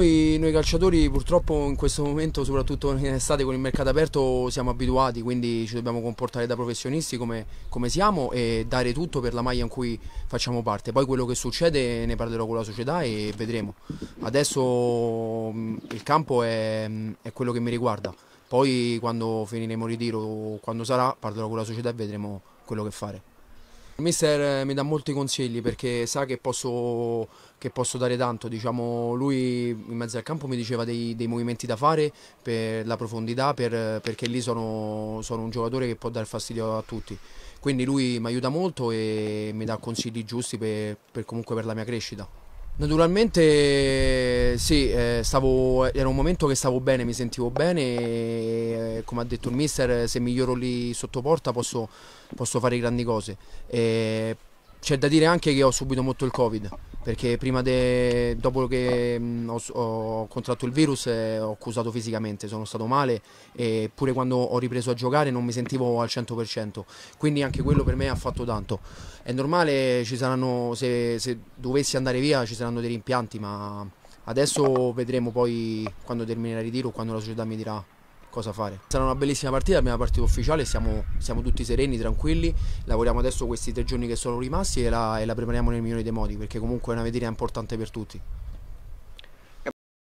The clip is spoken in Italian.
Noi calciatori purtroppo in questo momento, soprattutto in estate con il mercato aperto, siamo abituati, quindi ci dobbiamo comportare da professionisti come siamo e dare tutto per la maglia in cui facciamo parte. Poi quello che succede ne parlerò con la società e vedremo. Adesso il campo è quello che mi riguarda, poi quando finiremo il ritiro o quando sarà parlerò con la società e vedremo quello che fare. Il mister mi dà molti consigli perché sa che posso dare tanto, diciamo, lui in mezzo al campo mi diceva dei movimenti da fare per la profondità, perché lì sono un giocatore che può dare fastidio a tutti. Quindi lui mi aiuta molto e mi dà consigli giusti comunque per la mia crescita. Naturalmente sì, era un momento che stavo bene, mi sentivo bene e, come ha detto il mister, se miglioro lì sotto porta posso fare grandi cose. C'è da dire anche che ho subito molto il Covid, perché dopo che ho contratto il virus ho accusato fisicamente, sono stato male e pure quando ho ripreso a giocare non mi sentivo al 100%, quindi anche quello per me ha fatto tanto. È normale, se dovessi andare via ci saranno dei rimpianti, ma adesso vedremo poi quando terminerà il ritiro, quando la società mi dirà cosa fare. Sarà una bellissima partita, la prima partita ufficiale, siamo tutti sereni, tranquilli, lavoriamo adesso questi 3 giorni che sono rimasti e la prepariamo nel migliore dei modi, perché comunque è una vetrina importante per tutti.